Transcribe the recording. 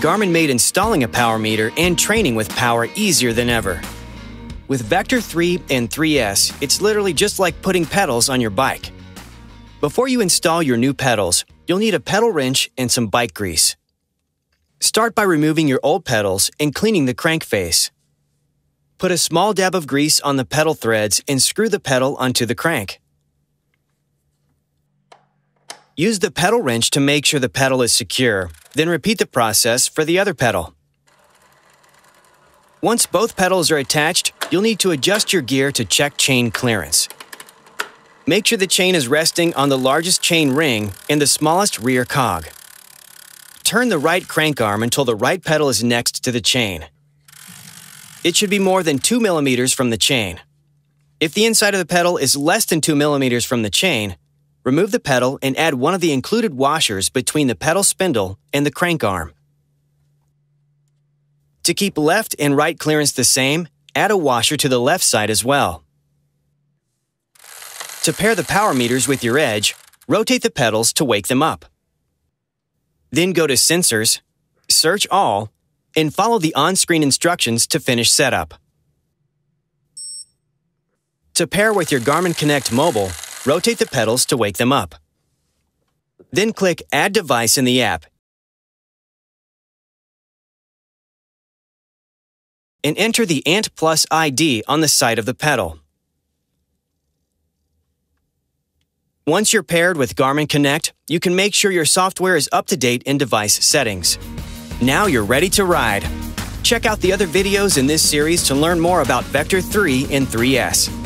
Garmin made installing a power meter and training with power easier than ever. With Vector 3 and 3S, it's literally just like putting pedals on your bike. Before you install your new pedals, you'll need a pedal wrench and some bike grease. Start by removing your old pedals and cleaning the crankface. Put a small dab of grease on the pedal threads and screw the pedal onto the crank. Use the pedal wrench to make sure the pedal is secure, then repeat the process for the other pedal. Once both pedals are attached, you'll need to adjust your gear to check chain clearance. Make sure the chain is resting on the largest chain ring and the smallest rear cog. Turn the right crank arm until the right pedal is next to the chain. It should be more than 2 millimeters from the chain. If the inside of the pedal is less than 2 millimeters from the chain, remove the pedal and add one of the included washers between the pedal spindle and the crank arm. To keep left and right clearance the same, add a washer to the left side as well. To pair the power meters with your edge, rotate the pedals to wake them up. Then go to Sensors, search All, and follow the on-screen instructions to finish setup. To pair with your Garmin Connect Mobile, rotate the pedals to wake them up. Then click Add Device in the app and enter the Ant Plus ID on the side of the pedal. Once you're paired with Garmin Connect, you can make sure your software is up to date in device settings. Now you're ready to ride. Check out the other videos in this series to learn more about Vector 3 and 3S.